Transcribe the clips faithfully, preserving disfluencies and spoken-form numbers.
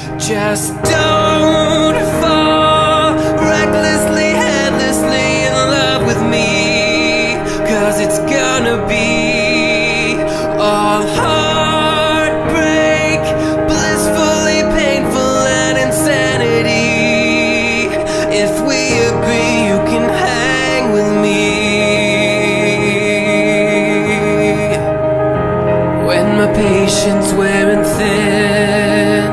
Just don't fall recklessly, headlessly in love with me, 'cause it's gonna be all heartbreak, blissfully painful and insanity. If we agree, you can hang with me. When my patience wearing thin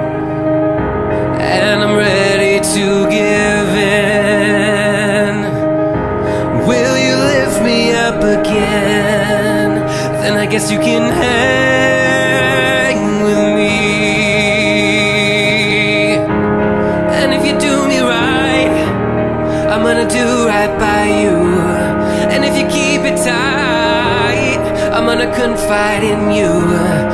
and I'm ready to give in, will you lift me up again? Then I guess you can hang with me. And if you do me right, I'm gonna do right by you. And if you keep it tight, I'm gonna confide in you.